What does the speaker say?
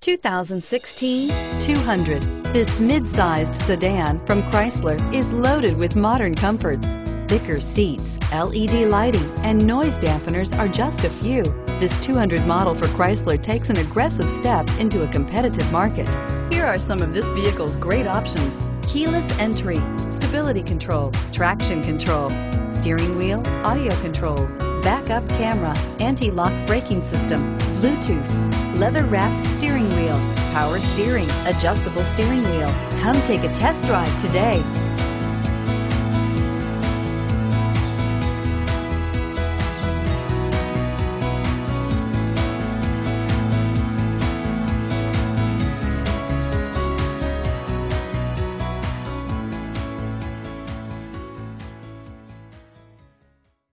2016 200. This mid-sized sedan from Chrysler is loaded with modern comforts. Thicker seats, LED lighting, and noise dampeners are just a few. This 200 model for Chrysler takes an aggressive step into a competitive market. Here are some of this vehicle's great options: keyless entry, stability control, traction control, steering wheel audio controls, backup camera, anti-lock braking system, Bluetooth, leather-wrapped steering wheel, power steering, adjustable steering wheel. Come take a test drive today.